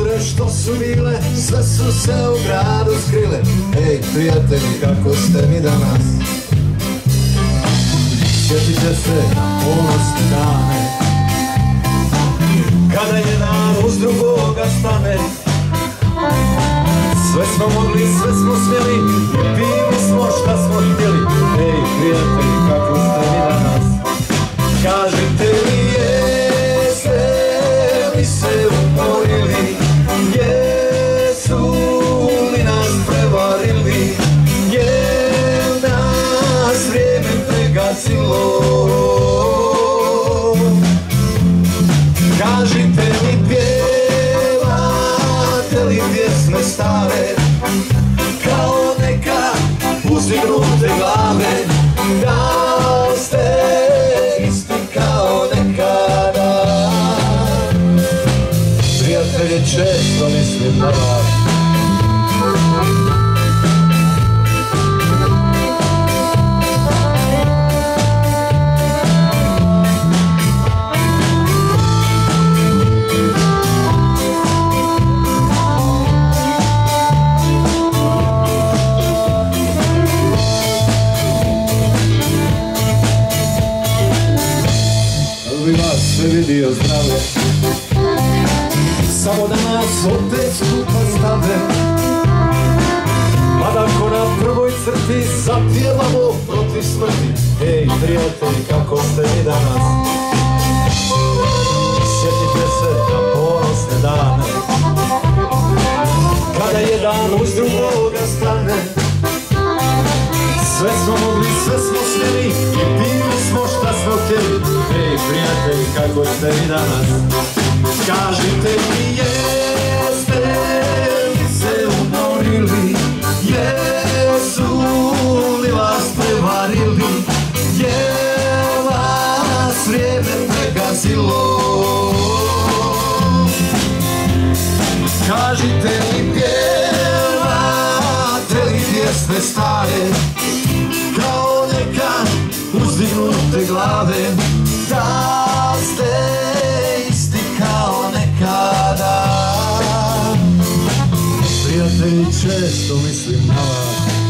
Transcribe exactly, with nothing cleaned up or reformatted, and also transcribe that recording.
cure što su bile, sve su se u gradu skrile. Ej, prijatelji, kako ste mi danas? Sjetite se na ponosne dane, kada jedan uz drugoga stane. Sve smo mogli, sve smo smjeli, i pili smo šta smo htjeli. Ej, prijatelji, kako ste mi danas? Kažite mi, jeste li se umorili? Jesu li nas prevarili? Je nas vrijeme pregazilo? Kažite mi, pjevate li pjesme stare, kao neka uzdignute glave? Da li ste isti kao nekada? Prijatelji, često mislim na vas. Bi vas sve vidio zdrave, samo da nas opet skupa stave. Mada ko na prvoj crti zapjevamo protiv smrti. Ej, prijatelji, kako ste mi danas? Sjetite se na ponosne dane, kada jedan uz drugoga stane. Sve smo mogli, sve smo smjeli, i pili smo šta smo htjeli. Ej, prijatelji, kako ste mi danas? Kažite mi, jeste li se umorili? Jesu li vas prevarili? Je vas vrijeme pregazilo? Kažite mi, pjevate li pjesme stare, kao neka uzdignute glave? Da ste isti kao nekada? Prijatelji, često mislim na vas.